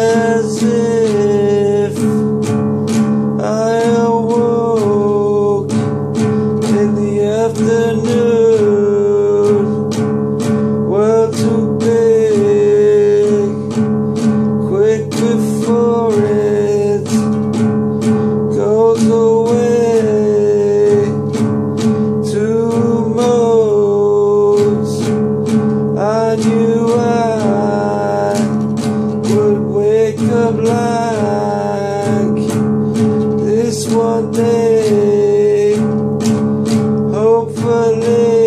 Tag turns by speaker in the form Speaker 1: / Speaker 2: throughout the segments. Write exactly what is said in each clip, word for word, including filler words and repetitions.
Speaker 1: as if I awoke in the afternoon. World too big, quick before it goes away. Two modes I knew I would wake up like this one day. Hopefully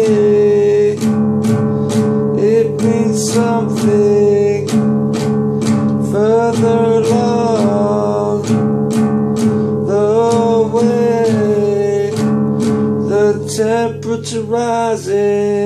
Speaker 1: it means something further along the way. The temperature rising.